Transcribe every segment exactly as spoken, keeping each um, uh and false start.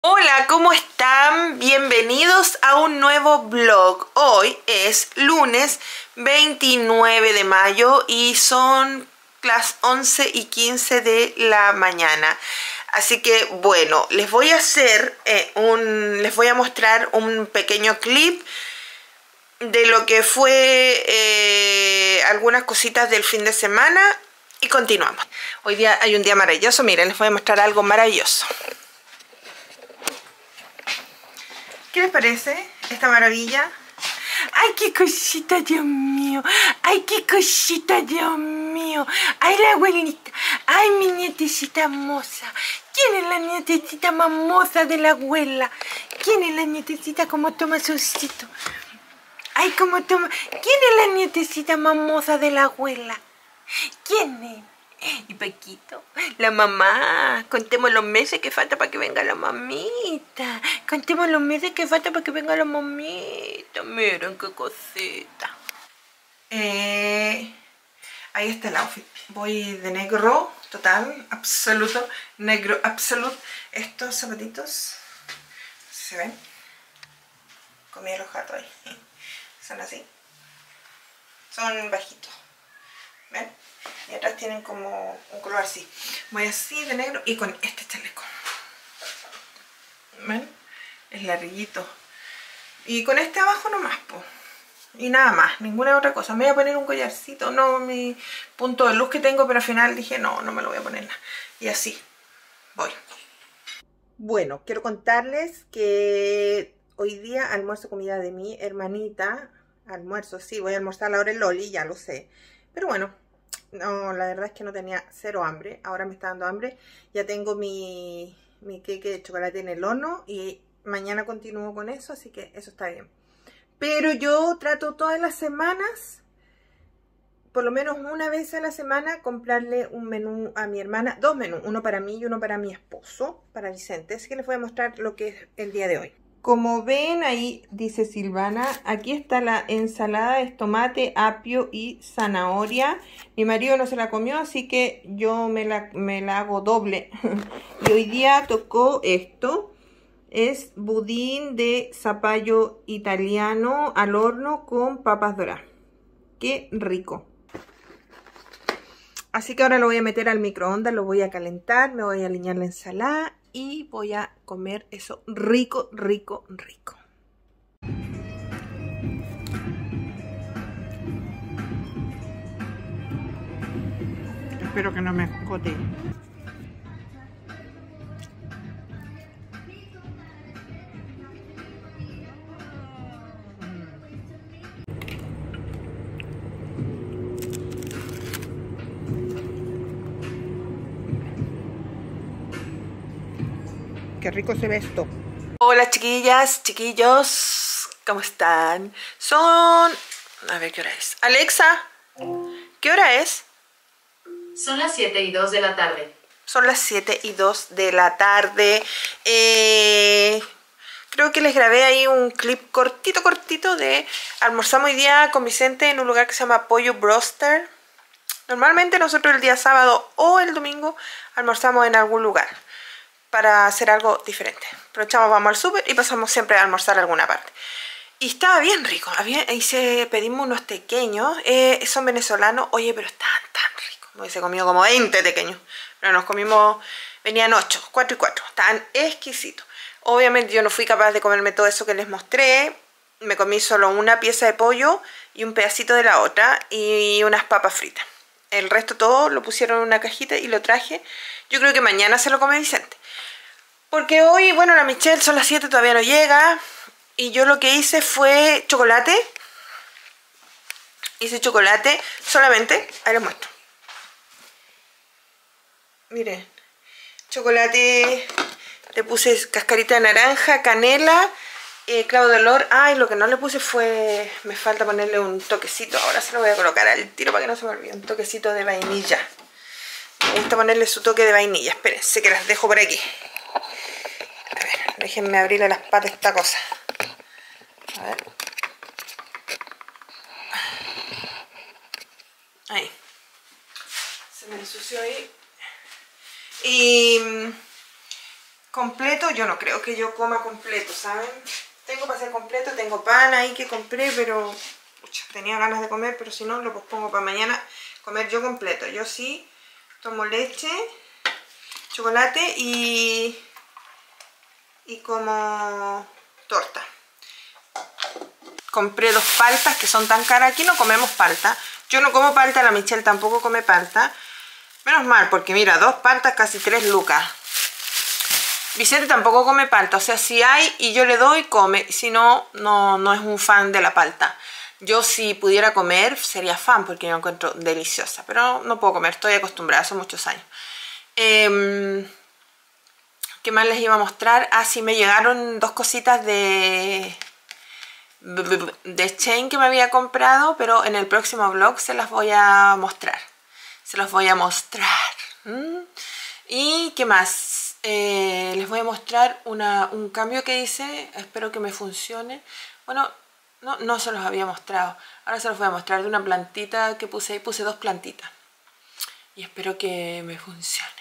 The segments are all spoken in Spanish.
Hola, ¿cómo están? Bienvenidos a un nuevo vlog. Hoy es lunes veintinueve de mayo y son las once y quince de la mañana. Así que bueno, les voy a hacer eh, un, les voy a mostrar un pequeño clip de lo que fue eh, algunas cositas del fin de semana y continuamos. Hoy día hay un día maravilloso, miren, les voy a mostrar algo maravilloso. ¿Qué les parece esta maravilla? ¡Ay, qué cosita, Dios mío! ¡Ay, qué cosita, Dios mío! ¡Ay, la abuelita! ¡Ay, mi nietecita moza! ¿Quién es la nietecita más moza de la abuela? ¿Quién es la nietecita como toma solcito? ¡Ay, cómo toma! ¿Quién es la nietecita más moza de la abuela? ¿Quién es? Y Paquito, la mamá. Contemos los meses que falta para que venga la mamita. Contemos los meses que falta para que venga la mamita. Miren qué cosita. Eh, ahí está el outfit. Voy de negro, total, absoluto. Negro, absoluto. Estos zapatitos, ¿se ven? Comí los gatos ahí. Son así. Son bajitos. ¿Ven? Y atrás tienen como un color así. Voy así de negro y con este chaleco. ¿Ven? Es larguito. Y con este abajo nomás, po. Y nada más, ninguna otra cosa. Me voy a poner un collarcito, no mi punto de luz que tengo, pero al final dije no, no me lo voy a poner nada. Y así voy. Bueno, quiero contarles que hoy día almuerzo comida de mi hermanita. Almuerzo, sí, voy a almorzar a la hora del Loli, ya lo sé. Pero bueno, no, la verdad es que no tenía cero hambre. Ahora me está dando hambre. Ya tengo mi, mi queque de chocolate en el horno y mañana continúo con eso, así que eso está bien. Pero yo trato todas las semanas, por lo menos una vez a la semana, comprarle un menú a mi hermana. Dos menús, uno para mí y uno para mi esposo, para Vicente. Así que les voy a mostrar lo que es el día de hoy. Como ven, ahí dice Silvana, aquí está la ensalada, es tomate, apio y zanahoria. Mi marido no se la comió, así que yo me la, me la hago doble. Y hoy día tocó esto, es budín de zapallo italiano al horno con papas doradas. ¡Qué rico! Así que ahora lo voy a meter al microondas, lo voy a calentar, me voy a alinear la ensalada y voy a comer eso rico, rico, rico. Espero que no me escote. Qué rico se ve esto. Hola chiquillas, chiquillos, ¿cómo están? Son... a ver qué hora es. Alexa, ¿qué hora es? Son las siete y dos de la tarde. Son las siete y dos de la tarde. Eh, creo que les grabé ahí un clip cortito, cortito de... almorzamos hoy día con Vicente en un lugar que se llama Pollo Broster. Normalmente nosotros el día sábado o el domingo almorzamos en algún lugar para hacer algo diferente. Aprovechamos, vamos al súper y pasamos siempre a almorzar a alguna parte. Y estaba bien rico. Había, hice, pedimos unos tequeños. Eh, son venezolanos. Oye, pero estaban tan ricos. Me hubiese comido como veinte tequeños. Pero nos comimos, venían ocho, cuatro y cuatro. Estaban exquisitos. Obviamente yo no fui capaz de comerme todo eso que les mostré. Me comí solo una pieza de pollo y un pedacito de la otra. Y unas papas fritas. El resto todo lo pusieron en una cajita y lo traje. Yo creo que mañana se lo come Vicente. Porque hoy, bueno, la Michelle son las siete, todavía no llega. Y yo lo que hice fue chocolate. Hice chocolate solamente. Ahí les muestro. Miren. Chocolate. Le puse cascarita de naranja, canela, eh, clavo de olor. Ay, lo que no le puse fue... me falta ponerle un toquecito. Ahora se lo voy a colocar al tiro para que no se me olvide. Un toquecito de vainilla. Me gusta ponerle su toque de vainilla. Espérense que las dejo por aquí. A ver, déjenme abrirle las patas a esta cosa. A ver. Ahí. Se me ensució ahí. Y completo, yo no creo que yo coma completo, ¿saben? Tengo para hacer completo, tengo pan ahí que compré, pero pucha, tenía ganas de comer, pero si no lo pospongo para mañana comer yo completo. Yo sí tomo leche, chocolate y, y como torta. Compré dos paltas que son tan caras. Aquí no comemos palta. Yo no como palta, la Michelle tampoco come palta. Menos mal, porque mira, dos paltas casi tres lucas. Vicente tampoco come palta, o sea, si hay y yo le doy, come. Si no, no, no es un fan de la palta. Yo si pudiera comer, sería fan porque yo la encuentro deliciosa. Pero no puedo comer, estoy acostumbrada, hace muchos años. Eh, ¿Qué más les iba a mostrar? Ah, sí, me llegaron dos cositas de... de Shein que me había comprado, pero en el próximo vlog se las voy a mostrar. Se los voy a mostrar. ¿Mm? ¿Y qué más? Eh, les voy a mostrar una, un cambio que hice. Espero que me funcione. Bueno, no, no se los había mostrado. Ahora se los voy a mostrar de una plantita que puse ahí. Puse dos plantitas. Y espero que me funcione.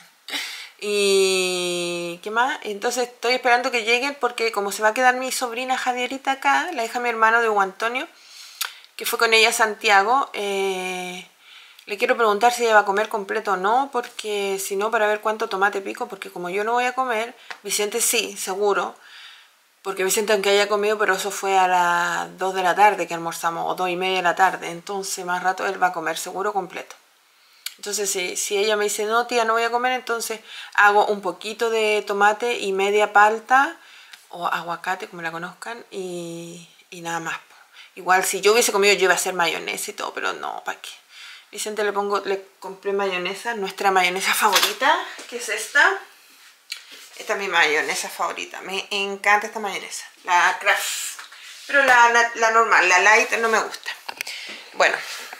Y ¿qué más? Entonces estoy esperando que lleguen porque como se va a quedar mi sobrina Javierita acá, la hija de mi hermano de Hugo Antonio, que fue con ella a Santiago, eh, le quiero preguntar si ella va a comer completo o no, porque si no, para ver cuánto tomate pico, porque como yo no voy a comer, Vicente sí, seguro, porque Vicente aunque haya comido, pero eso fue a las dos de la tarde que almorzamos, o dos y media de la tarde, entonces más rato él va a comer seguro completo. Entonces si, si ella me dice, no tía, no voy a comer, entonces hago un poquito de tomate y media palta, o aguacate, como la conozcan, y, y nada más. Igual si yo hubiese comido, yo iba a hacer mayonesa y todo, pero no, ¿para qué? Vicente le pongo, le compré mayonesa, nuestra mayonesa favorita, que es esta. Esta es mi mayonesa favorita, me encanta esta mayonesa, la Kraft. Pero la, la, la normal, la light, no me gusta. Bueno.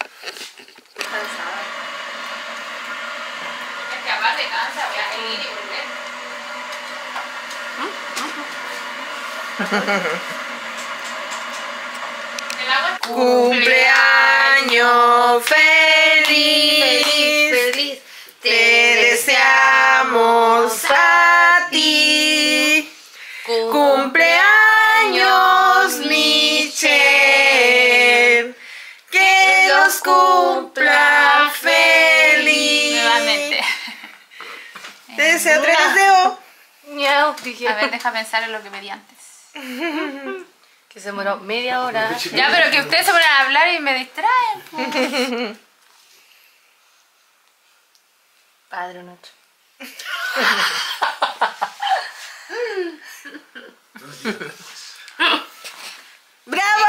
Aparte cansa, voy a ir y volver. Cumpleaños feliz, feliz, feliz, te deseamos a ti. Cumpleaños Michelle, que los cumpla feliz. Nuevamente. Te deseo tres deseos. A ver, deja pensar en lo que pedí antes. Que se demoró media hora. Ya, pero que ustedes se ponen a hablar y me distraen. Pues. Padre nuestro. ¡Bravo!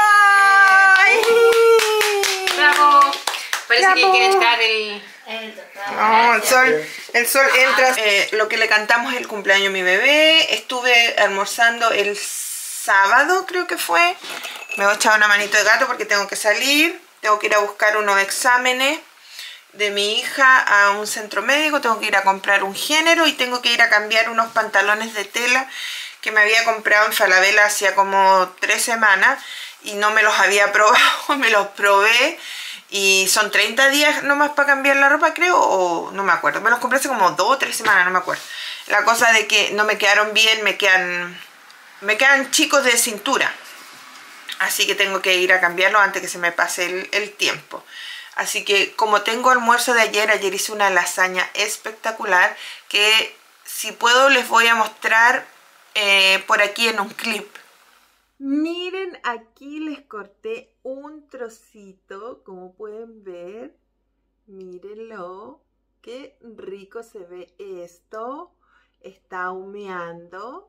¡Bravo! Parece Bravo. que quiere entrar el... No, el sol, el sol entra. Eh, lo que le cantamos es el cumpleaños a mi bebé. Estuve almorzando el sábado, creo que fue. Me voy a echar una manito de gato porque tengo que salir. Tengo que ir a buscar unos exámenes de mi hija a un centro médico. Tengo que ir a comprar un género y tengo que ir a cambiar unos pantalones de tela que me había comprado en Falabella hacía como tres semanas y no me los había probado. Me los probé. Y son treinta días nomás para cambiar la ropa, creo, o no me acuerdo. Me los compré hace como dos o tres semanas, no me acuerdo. La cosa de que no me quedaron bien, me quedan, me quedan chicos de cintura. Así que tengo que ir a cambiarlos antes que se me pase el, el tiempo. Así que como tengo almuerzo de ayer, ayer hice una lasaña espectacular que si puedo les voy a mostrar eh, por aquí en un clip. Miren, aquí les corté un trocito, como pueden ver. Mírenlo, qué rico se ve esto. Está humeando.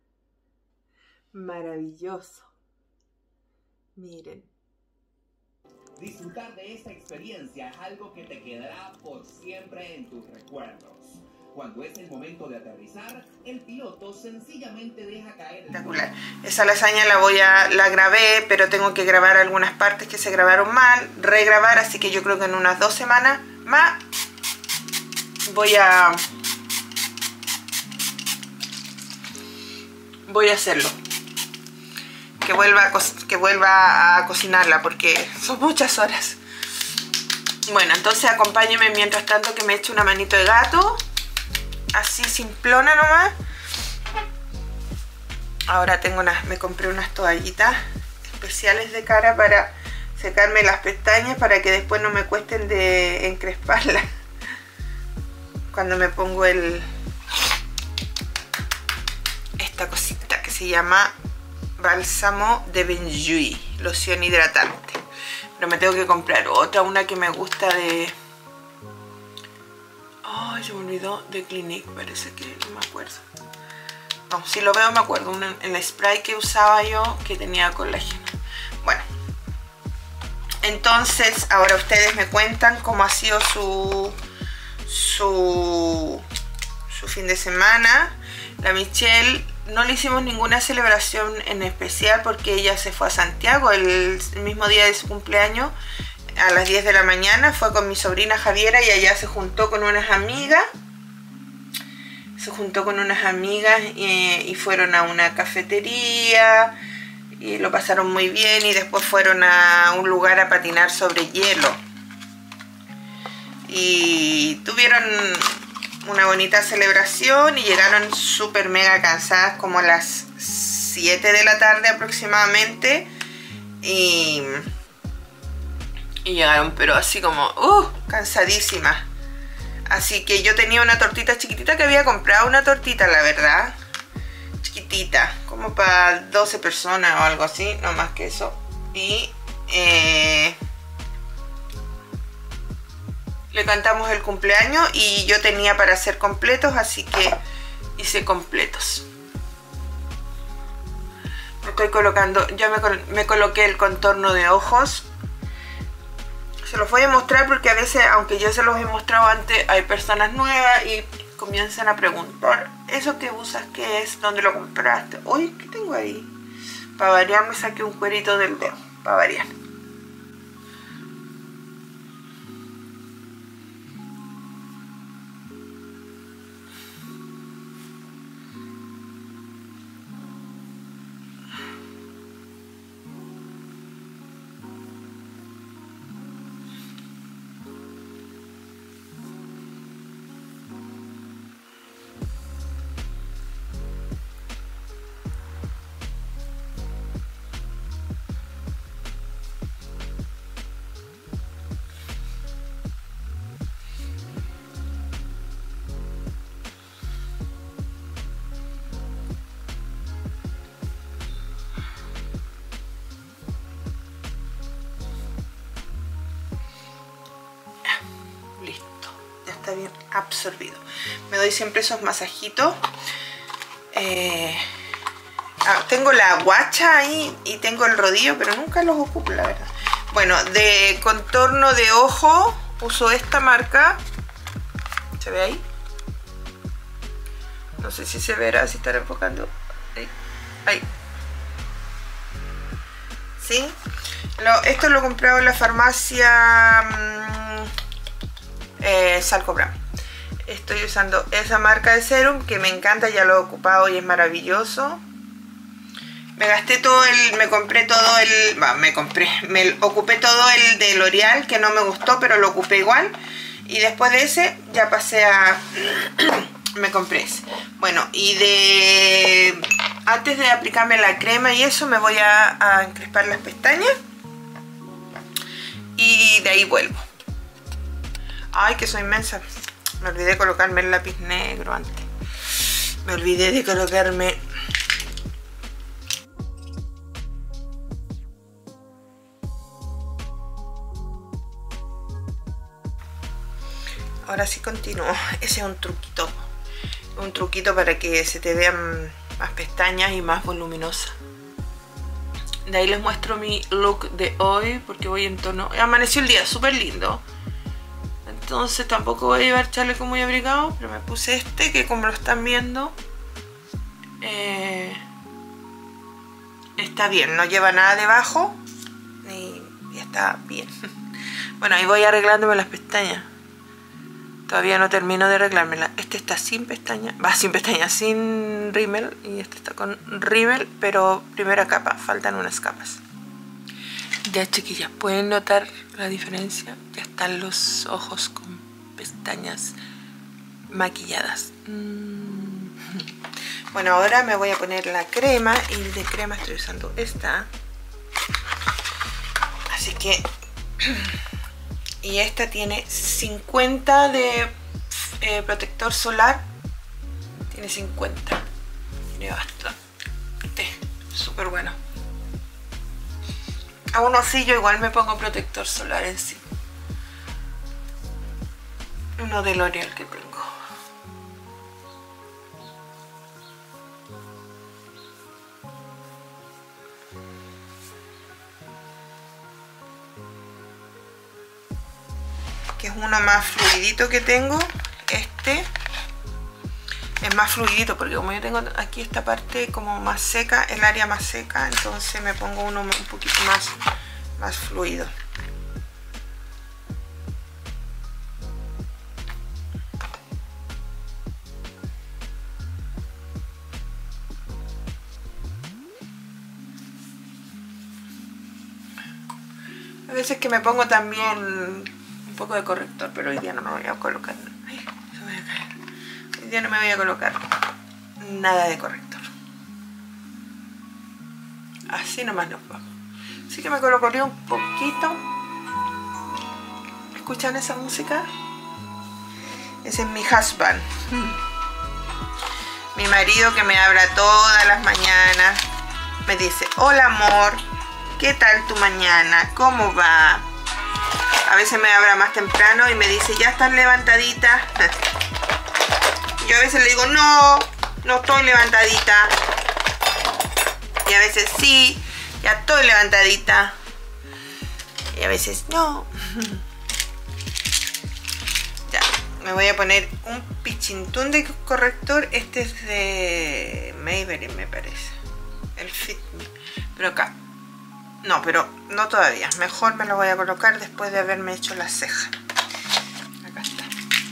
Maravilloso. Miren. Disfrutar de esta experiencia es algo que te quedará por siempre en tus recuerdos. Cuando es el momento de aterrizar, el piloto sencillamente deja caer... Espectacular. Esa lasaña la voy a... la grabé, pero tengo que grabar algunas partes que se grabaron mal, regrabar, así que yo creo que en unas dos semanas más voy a... voy a hacerlo. Que vuelva a, co que vuelva a cocinarla, porque son muchas horas. Bueno, entonces acompáñenme mientras tanto que me eche una manito de gato. Así simplona nomás. ahora tengo unas, me compré unas toallitas especiales de cara para secarme las pestañas, para que después no me cuesten de encresparlas cuando me pongo el esta cosita que se llama bálsamo de Benjuy, loción hidratante. Pero me tengo que comprar otra, una que me gusta de... Ay, oh, se me olvidó, de Clinique, parece que no me acuerdo. No, si lo veo me acuerdo, un, el spray que usaba yo que tenía colágeno. Bueno, entonces ahora ustedes me cuentan cómo ha sido su, su, su fin de semana. La Michelle no le hicimos ninguna celebración en especial porque ella se fue a Santiago el mismo día de su cumpleaños. A las diez de la mañana fue con mi sobrina Javiera y allá se juntó con unas amigas. Se juntó con unas amigas y, y fueron a una cafetería y lo pasaron muy bien, y después fueron a un lugar a patinar sobre hielo. Y tuvieron una bonita celebración y llegaron súper mega cansadas como a las siete de la tarde aproximadamente. Y... Y llegaron pero así como, uh, cansadísimas. Así que yo tenía una tortita chiquitita que había comprado, una tortita, la verdad. Chiquitita, como para doce personas o algo así, no más que eso. Y eh, le cantamos el cumpleaños y yo tenía para hacer completos, así que hice completos. Me estoy colocando, ya me, col me coloqué el contorno de ojos. Se los voy a mostrar porque a veces, aunque yo se los he mostrado antes, hay personas nuevas y comienzan a preguntar: ¿eso que usas qué es? ¿Dónde lo compraste? Uy, ¿qué tengo ahí? Para variar me saqué un cuerito del dedo, para variar. Está bien absorbido. Me doy siempre esos masajitos. Eh, ah, tengo la guacha ahí y tengo el rodillo, pero nunca los ocupo, la verdad. Bueno, de contorno de ojo uso esta marca. ¿Se ve ahí? No sé si se verá, si estará enfocando. Ahí. Ahí. ¿Sí? Lo, esto lo he comprado en la farmacia... Mmm, Eh, Salcobram. Estoy usando esa marca de serum que me encanta, ya lo he ocupado y es maravilloso. Me gasté todo el, me compré todo el, bah, me compré, me ocupé todo el de L'Oreal que no me gustó, pero lo ocupé igual. Y después de ese ya pasé a, me compré ese. Bueno, y de, antes de aplicarme la crema y eso me voy a, a encrespar las pestañas. Y de ahí vuelvo. Ay, que soy inmensa. Me olvidé de colocarme el lápiz negro antes. Me olvidé de colocarme... Ahora sí continúo. Ese es un truquito. Un truquito para que se te vean más pestañas y más voluminosa. De ahí les muestro mi look de hoy, porque voy en tono... Amaneció el día súper lindo. Entonces tampoco voy a llevar chaleco muy abrigado, pero me puse este que, como lo están viendo, eh, está bien, no lleva nada debajo y, y está bien. Bueno, ahí voy arreglándome las pestañas. Todavía no termino de arreglármela. Este está sin pestañas, va sin pestañas, sin rímel, y este está con rímel, pero primera capa, faltan unas capas. Ya, chiquillas, ¿pueden notar la diferencia? Ya están los ojos con pestañas maquilladas. Mm. Bueno, ahora me voy a poner la crema y de crema estoy usando esta. Así que... Y esta tiene cincuenta de eh, protector solar. Tiene cincuenta. Tiene bastante. Súper bueno. Aún así yo igual me pongo protector solar encima. Uno de L'Oreal que tengo. Que es uno más fluidito que tengo. Este es más fluidito porque como yo tengo aquí esta parte como más seca, el área más seca, entonces me pongo uno un poquito más, más fluido. A veces que me pongo también un poco de corrector, pero hoy día no me voy a colocar. Ay, se me va a caer. Hoy día no me voy a colocar nada de corrector. Así nomás nos vamos. Así que me colocaría un poquito. ¿Escuchan esa música? Ese es mi husband. Mi marido que me habla todas las mañanas. Me dice, hola amor, ¿qué tal tu mañana? ¿Cómo va? A veces me habla más temprano y me dice, ¿ya estás levantadita? Yo a veces le digo, no, no estoy levantadita. Y a veces sí, ya estoy levantadita. Y a veces no. Ya, me voy a poner un pichintún de corrector. Este es de Maybelline, me parece. El Fit Me. Pero acá. No, pero no todavía. Mejor me lo voy a colocar después de haberme hecho las cejas. Acá está.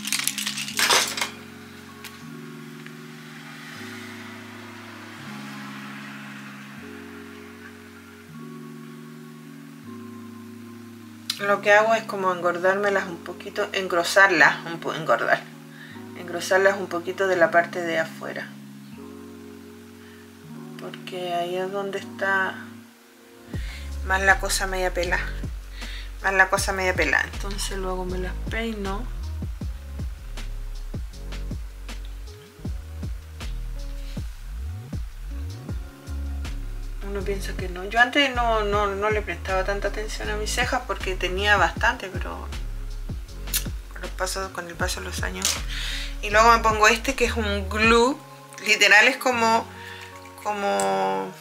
Lo que hago es como engordármelas un poquito, engrosarlas, un po engordar, engrosarlas un poquito de la parte de afuera. Porque ahí es donde está más la cosa media pelada, más la cosa media pelada. Entonces luego me las peino. Uno piensa que no. Yo antes no, no, no le prestaba tanta atención a mis cejas porque tenía bastante, pero con, los pasos, con el paso de los años. Y luego me pongo este que es un glue. Literal es como... como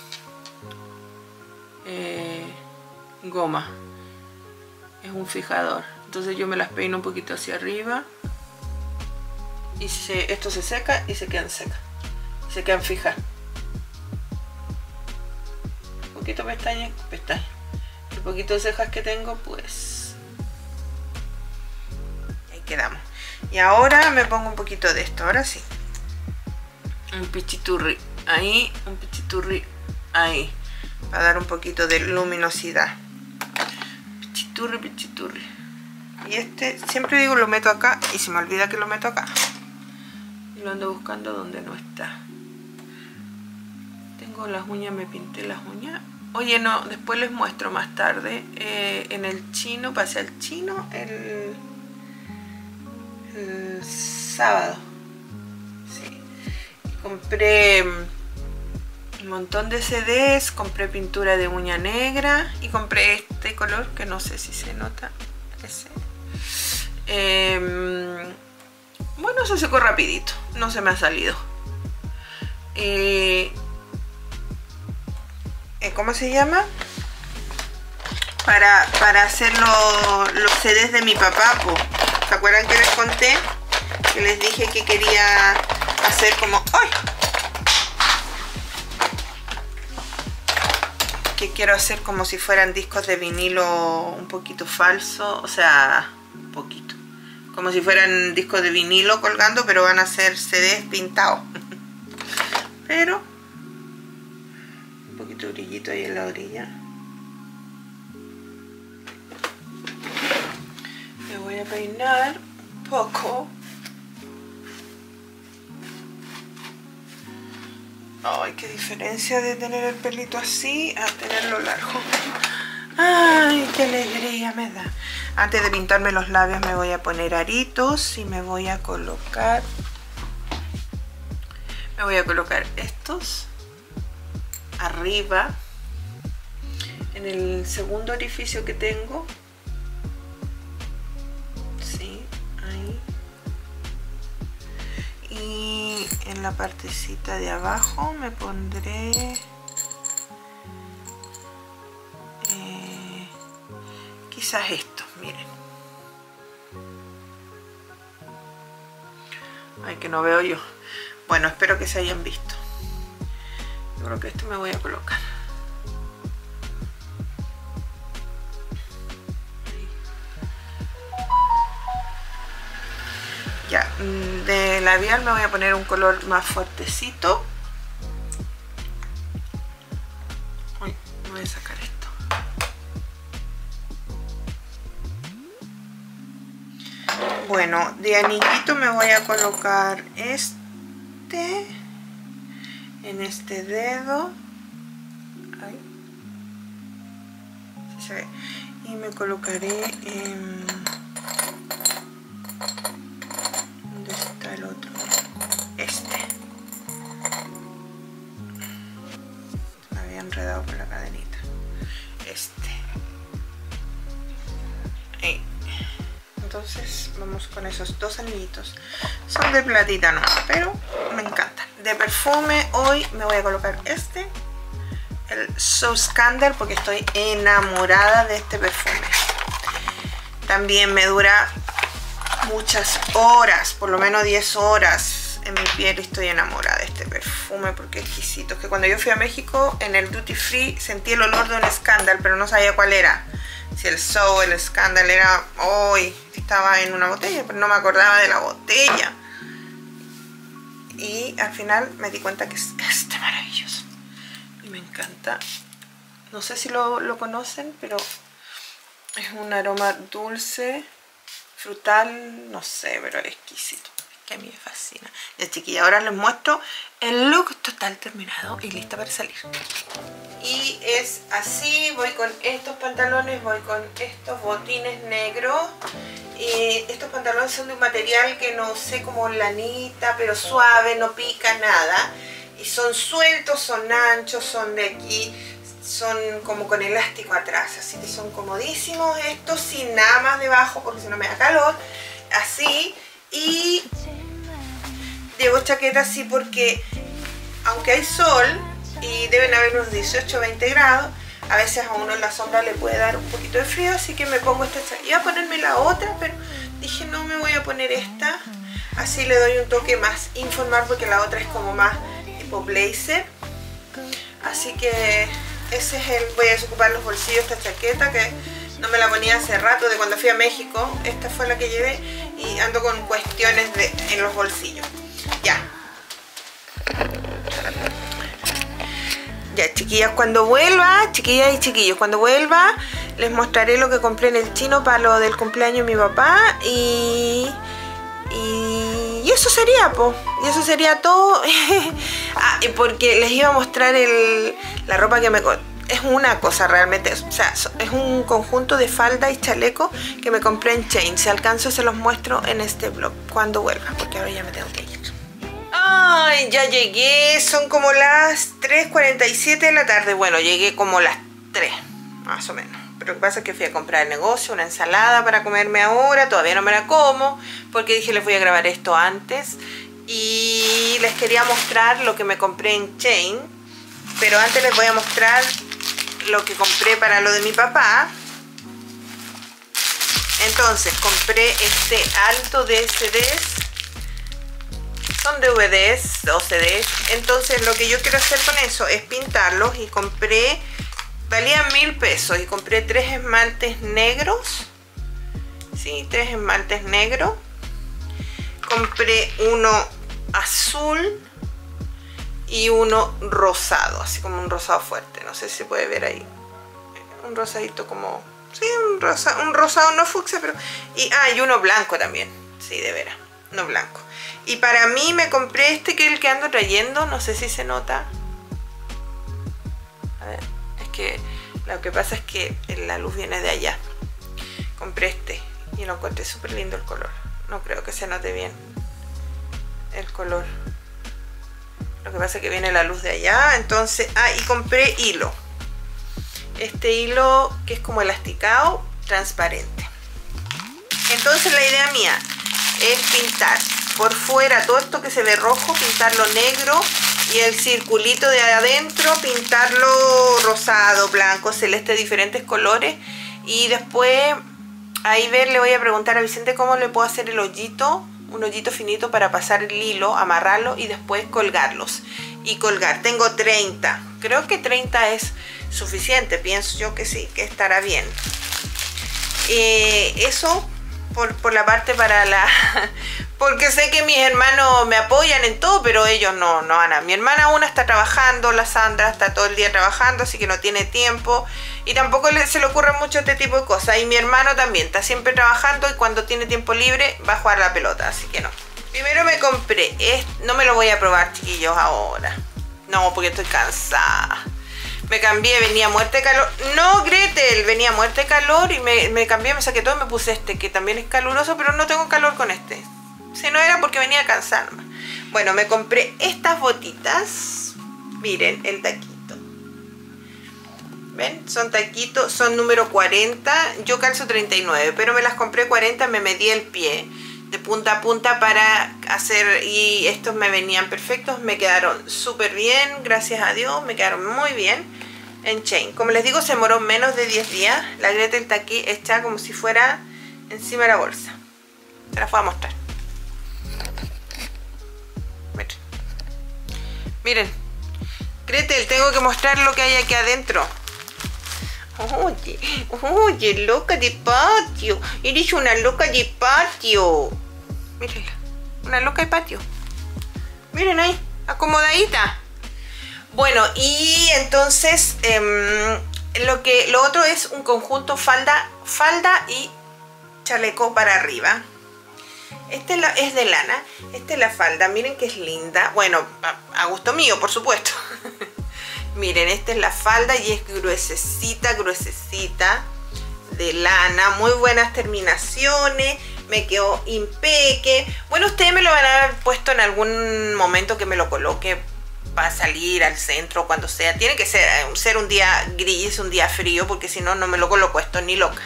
eh, goma, es un fijador. Entonces yo me las peino un poquito hacia arriba y se, esto se seca y se quedan secas, se quedan fijas. Un poquito pestañas, pestañas, el poquito de cejas que tengo, pues ahí quedamos. Y ahora me pongo un poquito de esto, ahora sí, un pichiturri ahí, un pichiturri ahí, para dar un poquito de luminosidad. Pichiturri, pichiturri. Y este, siempre digo lo meto acá y se me olvida que lo meto acá. Y lo ando buscando donde no está. Tengo las uñas, me pinté las uñas. Oye, no, después les muestro más tarde. Eh, en el chino, pasé al chino el, el sábado. Sí. Compré un montón de C Ds, compré pintura de uña negra y compré este color que no sé si se nota. Ese. Eh, bueno, se secó rapidito, no se me ha salido. Eh, ¿Cómo se llama? Para, para hacer lo, los C Ds de mi papá, po. ¿Se acuerdan que les conté? Que les dije que quería hacer como... ¡Ay! Que quiero hacer como si fueran discos de vinilo un poquito falso, o sea, un poquito. Como si fueran discos de vinilo colgando, pero van a ser C Ds pintados. Pero... un poquito de brillito ahí en la orilla. Me voy a peinar un poco. Ay, qué diferencia de tener el pelito así a tenerlo largo. Ay, qué alegría me da. Antes de pintarme los labios me voy a poner aritos y me voy a colocar... Me voy a colocar estos arriba, en el segundo orificio que tengo. Sí, ahí. Y en la partecita de abajo me pondré eh, quizás esto, miren. Ay, que no veo yo. Bueno, espero que se hayan visto. Yo creo que esto me voy a colocar. Ya, de labial me voy a poner un color más fuertecito. Uy, me voy a sacar esto. Bueno, de anillito me voy a colocar este en este dedo. Ay, sí se ve. Y me colocaré en... ¿Dónde está el otro? Este. Me había enredado con la cadenita. Este. Ahí. Entonces vamos con esos dos anillitos. Son de platita no, pero me encantan. De perfume hoy me voy a colocar este, el So Scandal, porque estoy enamorada de este perfume. También me dura muchas horas, por lo menos diez horas en mi piel. Estoy enamorada de este perfume porque es exquisito. Es que cuando yo fui a México en el Duty Free sentí el olor de un Scandal, pero no sabía cuál era. Si el So, el Scandal era hoy, estaba en una botella, pero no me acordaba de la botella. Y al final me di cuenta que es este maravilloso. Y me encanta. No sé si lo, lo conocen, pero es un aroma dulce, frutal, no sé, pero es exquisito. Que a mí me fascina. Ya, chiquilla, ahora les muestro el look total terminado y lista para salir. Y es así, voy con estos pantalones, voy con estos botines negros. Y estos pantalones son de un material que no sé, como lanita, pero suave, no pica nada. Y son sueltos, son anchos, son de aquí, son como con elástico atrás. Así que son comodísimos estos, sin nada más debajo, porque si no me da calor. Así. Y llevo chaqueta así porque aunque hay sol y deben haber unos dieciocho o veinte grados, a veces a uno en la sombra le puede dar un poquito de frío, así que me pongo esta chaqueta. Iba a ponerme la otra, pero dije no, me voy a poner esta, así le doy un toque más informal, porque la otra es como más tipo blazer. Así que ese es el, voy a desocupar los bolsillos de esta chaqueta que no me la ponía hace rato, de cuando fui a México. Esta fue la que llevé y ando con cuestiones de, en los bolsillos. Ya. Ya, chiquillas, cuando vuelva, chiquillas y chiquillos, cuando vuelva les mostraré lo que compré en el chino para lo del cumpleaños de mi papá. Y... Y, y eso sería, po. Y eso sería todo. Ah, y porque les iba a mostrar el, la ropa que me... Es una cosa realmente, o sea, es un conjunto de falda y chaleco que me compré en Chain. Si alcanzo se los muestro en este vlog cuando vuelva, porque ahora ya me tengo que ir. Ay, ya llegué, son como las tres cuarenta y siete de la tarde. Bueno, llegué como las tres, más o menos. Pero lo que pasa es que fui a comprar el negocio, una ensalada para comerme ahora. Todavía no me la como, porque dije les voy a grabar esto antes. Y les quería mostrar lo que me compré en Chain. Pero antes les voy a mostrar lo que compré para lo de mi papá. Entonces compré este alto de C Ds. Son D V Ds o C Ds. Entonces lo que yo quiero hacer con eso es pintarlos. Y compré, valían mil pesos. Y compré tres esmaltes negros. Sí, tres esmaltes negros. Compré uno azul y uno rosado, así como un rosado fuerte, no sé si se puede ver ahí, un rosadito como, sí, un, rosa, un rosado no fucsia, pero, y, ah, y uno blanco también, sí, de veras, no blanco. Y para mí me compré este que es el que ando trayendo, no sé si se nota, A ver, es que lo que pasa es que la luz viene de allá. Compré este y lo encontré súper lindo el color. No creo que se note bien el color. Lo que pasa es que viene la luz de allá. Entonces, ah, y compré hilo. Este hilo que es como elasticado, transparente. Entonces la idea mía es pintar por fuera todo esto que se ve rojo, pintarlo negro, y el circulito de adentro pintarlo rosado, blanco, celeste, diferentes colores. Y después ahí ver, le voy a preguntar a Vicente cómo le puedo hacer el hoyito, un hoyito finito para pasar el hilo, amarrarlo y después colgarlos. Y colgar, tengo treinta, creo que treinta es suficiente, pienso yo que sí, que estará bien. Eh, eso por, por la parte para la... porque sé que mis hermanos me apoyan en todo, pero ellos no, no van a... Mi hermana una está trabajando, la Sandra está todo el día trabajando, así que no tiene tiempo. Y tampoco le, se le ocurre mucho este tipo de cosas. Y mi hermano también está siempre trabajando y cuando tiene tiempo libre va a jugar la pelota, así que no. Primero me compré, este, no me lo voy a probar, chiquillos, ahora. No, porque estoy cansada. Me cambié, venía muerte de calor. No, Gretel, venía muerte de calor y me, me cambié, me saqué todo y me puse este, que también es caluroso, pero no tengo calor con este. Si no era porque venía cansada. Bueno, me compré estas botitas. Miren, el taquito. ¿Ven? Son taquitos, son número cuarenta. Yo calzo treinta y nueve, pero me las compré cuarenta, me medí el pie de punta a punta para hacer, y estos me venían perfectos, me quedaron súper bien, gracias a Dios, me quedaron muy bien en Chain. Como les digo, se demoró menos de diez días. La Gretel está aquí hecha como si fuera encima de la bolsa. Se las voy a mostrar. Miren, miren, Gretel, tengo que mostrar lo que hay aquí adentro. Oye, oye, loca de patio. Eres una loca de patio. Mírenla, una loca de patio. Miren ahí, acomodadita. Bueno, y entonces eh, lo que lo otro es un conjunto falda, falda y chaleco para arriba. Este es, la, es de lana. Esta es la falda, miren que es linda. Bueno, a, a gusto mío, por supuesto. Miren, esta es la falda y es gruesecita, gruesecita, de lana, muy buenas terminaciones, me quedó impeque. Bueno, ustedes me lo van a haber puesto en algún momento que me lo coloque para salir al centro, cuando sea. Tiene que ser, ser un día gris, un día frío, porque si no, no me lo coloco esto ni loca.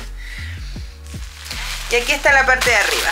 Y aquí está la parte de arriba.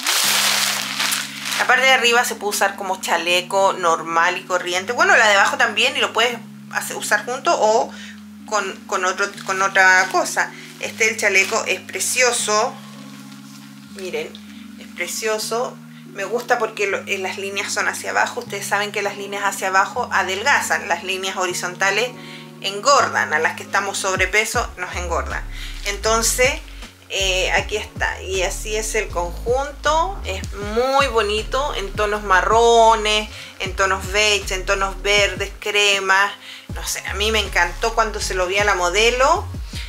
La parte de arriba se puede usar como chaleco normal y corriente. Bueno, la de abajo también, y lo puedes hacer, usar junto o con, con, otro, con otra cosa. Este el chaleco es precioso. Miren, es precioso. Me gusta porque lo, eh, las líneas son hacia abajo. Ustedes saben que las líneas hacia abajo adelgazan. Las líneas horizontales engordan. A las que estamos sobrepeso nos engordan. Entonces... Eh, aquí está, y así es el conjunto. Es muy bonito, en tonos marrones, en tonos beige, en tonos verdes, cremas. No sé, a mí me encantó cuando se lo vi a la modelo.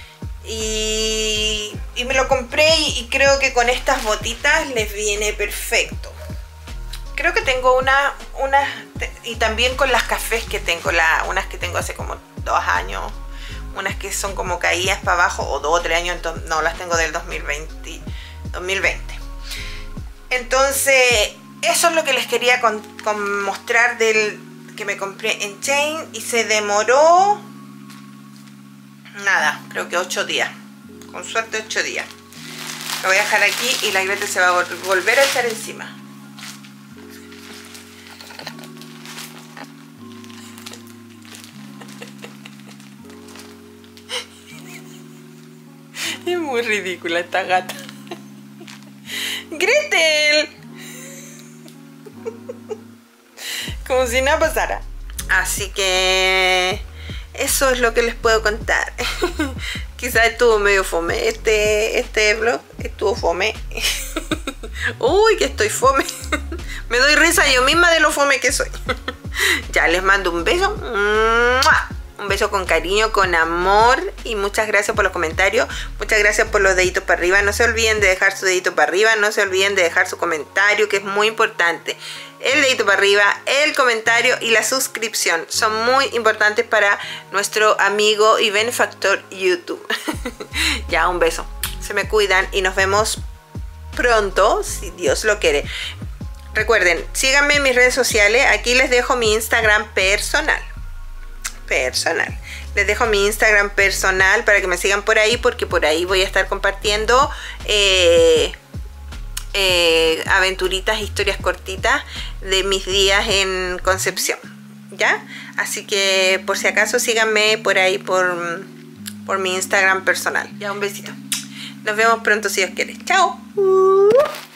Y, y me lo compré y, y creo que con estas botitas les viene perfecto. Creo que tengo una, una y también con las cafés que tengo, la, unas que tengo hace como dos años. Unas que son como caídas para abajo, o dos o tres años, entonces, no, las tengo del dos mil veinte. Entonces, eso es lo que les quería con, con mostrar del que me compré en Chain. Y se demoró, nada, creo que ocho días. Con suerte ocho días. Lo voy a dejar aquí y la Gretel se va a volver a echar encima. Es muy ridícula esta gata. ¡Gretel! Como si nada pasara. Así que... eso es lo que les puedo contar. Quizás estuvo medio fome. Este, este vlog estuvo fome. Uy, que estoy fome. Me doy risa yo misma de lo fome que soy. Ya, les mando un beso. Un beso con cariño, con amor. y muchas gracias por los comentarios, muchas gracias por los deditos para arriba. No se olviden de dejar su dedito para arriba, no se olviden de dejar su comentario, que es muy importante. El dedito para arriba, el comentario y la suscripción son muy importantes para nuestro amigo y benefactor YouTube. Ya, un beso, se me cuidan y nos vemos pronto, si Dios lo quiere. Recuerden, síganme en mis redes sociales. Aquí les dejo mi Instagram personal. Personal. Les dejo mi Instagram personal para que me sigan por ahí, porque por ahí voy a estar compartiendo eh, eh, aventuritas, historias cortitas de mis días en Concepción. ¿Ya? Así que por si acaso síganme por ahí por, por mi Instagram personal. Ya, un besito. Nos vemos pronto si Dios quiere. ¡Chao!